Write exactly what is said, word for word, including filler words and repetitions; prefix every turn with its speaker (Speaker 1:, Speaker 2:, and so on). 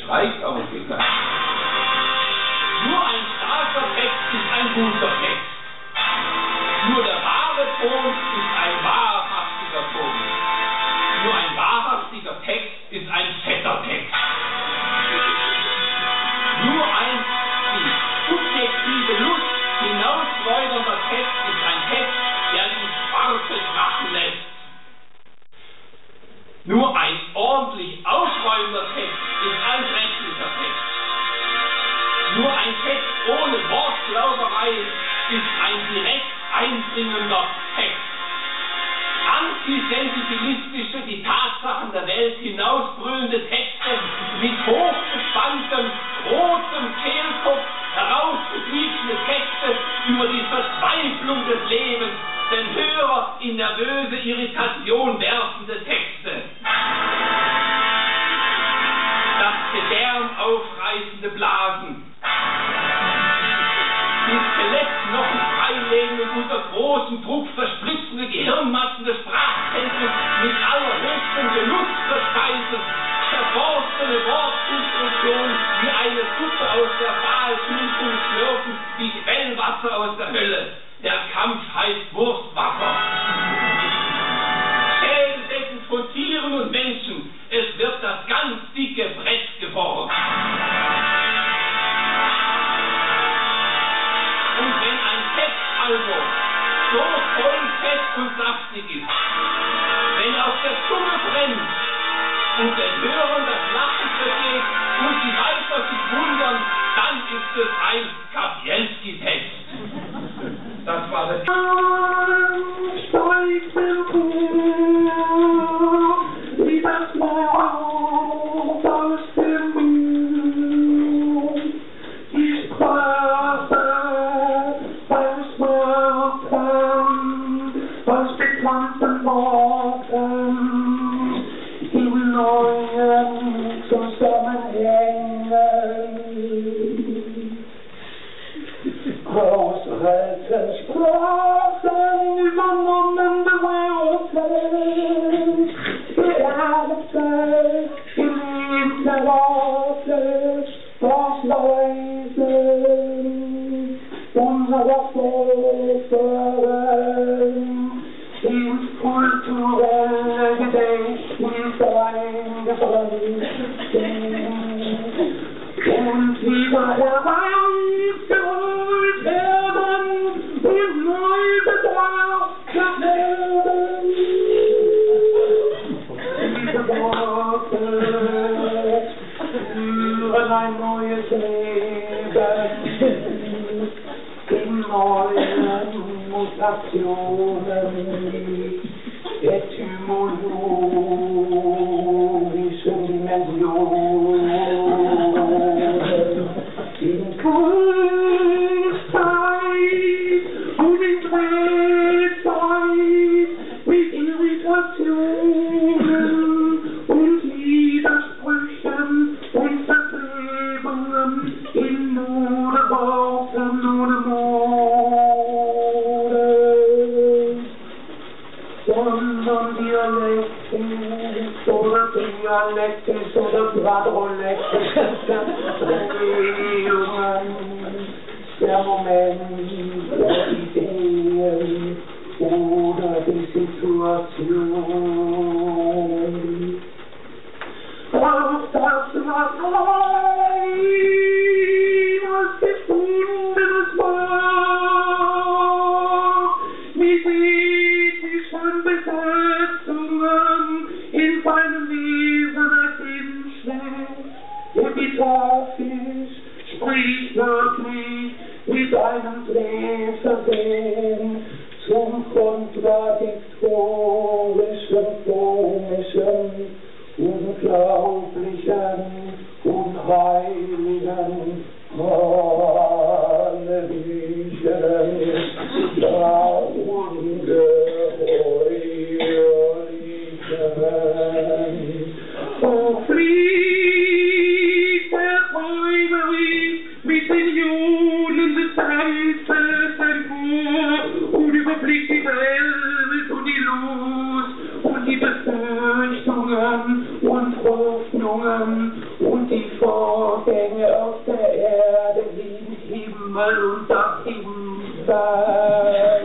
Speaker 1: schweigt aber bitte. Nur ein starker Text ist ein guter Text. Nur der wahre Ton ist ein wahrhaftiger Ton. Nur ein wahrhaftiger Text ist ein fetter Text. Nur ein die subjektive Lust hinausschleudernder Text ist ein Text, der die Schwarze krachen lässt. Nur ein ordentlich aufräumender Text ist ein rechtlicher Text. Nur ein Text ohne Wortglauberei ist ein direkt eindringender Text. Antisensibilistische, die Tatsachen der Welt hinausbrüllende Texte mit hochgespanntem, rotem Kehlkopf, herausgetriebene Texte über die Verzweiflung des Lebens, den Hörer in nervöse Irritation werfende Texte. Das Gedärm aufreißende Blasen. Die Skelettknochen freilegen und unter großem Druck verspritzende Gehirnmassen des Sprachzentrums mit allerhöchstem Genuss verspeisen, verborstene Wortkonstruktionen wie eine Suppe aus der Pfahlschlümpfung schlürfen, wie Quellwasser aus der Hölle. Der Kampf heißt Wurstwasser. Schädeldecken von Tieren und Menschen, es wird das ganz dicke Brett gebohrt. Und wenn ein Text also so voll, fest und saftig ist, wenn auf der Zunge brennt und den Hörern das Lachen vergeht und sie weiter sich wundern, dann ist es ein Kapielski-Text. Das war der wie das Mond aus dem Mund, die Sprache aus Worten, aus bekannten Worten, im neuen Zusammenhängen. Aus alten Sprachen übernommen Worte, Beate, geliebte Worte, das Weisen unserer Vorfahren ins kulturelle Gedächtnis eingebrannt und wieder herangeholt werden und neu betrachtet werden. Diese Worte führen ein neues Leben in neuen Mutationen etymologischen Dimensionen. In Kurzeit und in Drehzeit mit Irritationen und Widersprüchen und Verklebungen in Modeworten ohne Mode, sondern dialektisch oder dialektisch oder quadrolektisch Drehungen der Momente, der Ideen oder die Situation. Auf das was was gefundenes war, mit ethischen Besetzungen in seinem Wesen ergänzt, epitaphisch, sprichwörtlich, mit einem Dreh versehen, zum kontradiktorischen, komischen, unglaublichen, unheiligen, hallelujen, ungeheuerlichen. O fliegt der Träumerin mit den Ionen des Geistes empor und überblickt die Welt und die Lust und die Befürchtungen und Hoffnungen und die Vor
Speaker 2: Himmel und der Kinder.